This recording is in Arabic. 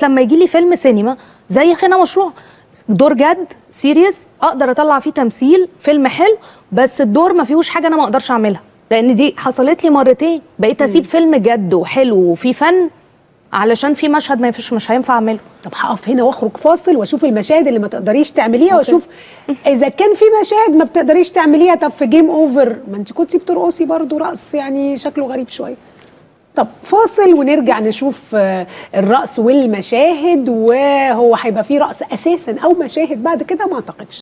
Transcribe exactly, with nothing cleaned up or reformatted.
لما يجي لي فيلم سينما زي خيانه مشروع، دور جد سيريس اقدر اطلع فيه تمثيل، فيلم حلو، بس الدور ما فيهوش حاجه انا ما اقدرش اعملها، لان دي حصلت لي مرتين، بقيت اسيب فيلم جد وحلو وفيه فن علشان في مشهد ما ينفعش، مش هينفع اعمله. طب هقف هنا واخرج فاصل واشوف المشاهد اللي ما تقدريش تعمليها، واشوف اذا كان في مشاهد ما بتقدريش تعمليها. طب في جيم اوفر ما انت كنتي بترقصي برضو رقص يعني شكله غريب شويه. طب فاصل ونرجع نشوف الرقص والمشاهد، وهو هيبقى فيه رقص اساسا او مشاهد بعد كده ما اعتقدش.